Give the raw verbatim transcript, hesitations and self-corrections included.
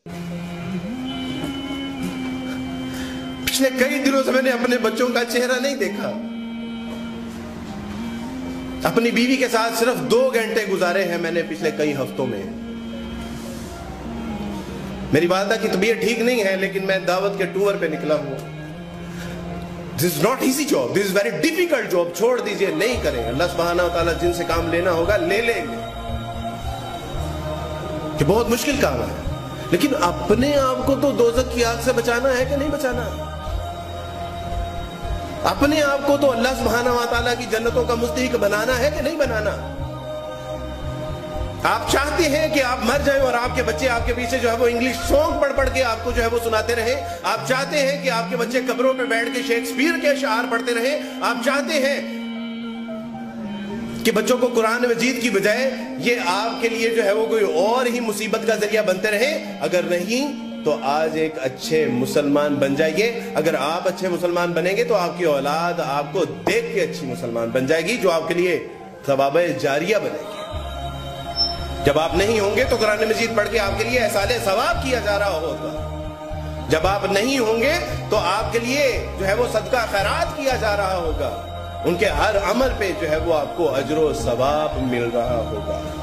پچھلے کئی دنوں سے میں نے اپنے بچوں کا چہرہ نہیں دیکھا. اپنی بیوی کے ساتھ صرف دو گھنٹے گزارے ہیں میں نے پچھلے کئی ہفتوں میں. میری والدہ کی طبیعت ٹھیک نہیں ہے لیکن میں دعوت کے ٹور پہ نکلا ہوں. This is not easy job. This is very difficult job. چھوڑ دیجئے, نہیں کریں. اللہ سبحانہ وتعالیٰ جن سے کام لینا ہوگا لے لیں گے. یہ بہت مشکل کام ہے, لیکن اپنے آپ کو تو دوزخ کی آگ سے بچانا ہے کہ نہیں بچانا؟ اپنے آپ کو تو اللہ سبحانہ وتعالیٰ کی جنتوں کا مستحق بنانا ہے کہ نہیں بنانا؟ آپ چاہتے ہیں کہ آپ مر جائیں اور آپ کے بچے آپ کے پیچھے جو ہے وہ انگلش سانگ پڑھ پڑھ کے آپ کو جو ہے وہ سناتے رہیں. آپ چاہتے ہیں کہ آپ کے بچے قبروں پہ بیٹھ کے شیکسپیئر کے اشعار پڑھتے رہیں. آپ چاہتے ہیں کہ بچوں کو قرآن مجید کی بجائے یہ آپ کے لیے جو ہے وہ کوئی اور ہی مصیبت کا ذریعہ بنتے رہیں؟ اگر نہیں تو آج ایک اچھے مسلمان بن جائیے. اگر آپ اچھے مسلمان بنیں گے تو آپ کی اولاد آپ کو دیکھ کے اچھی مسلمان بن جائے گی, جو آپ کے لیے ثواب جاریہ بنے گی. جب آپ نہیں ہوں گے تو قرآن مجید پڑھ کے آپ کے لیے احصال ثواب کیا جا رہا ہوگا. جب آپ نہیں ہوں گے تو آپ کے لیے جو ہے وہ صدقہ خیرات کیا جا رہا ہوگا. ان کے ہر عمل پہ جو ہے وہ آپ کو اجر و ثواب مل رہا ہوگا.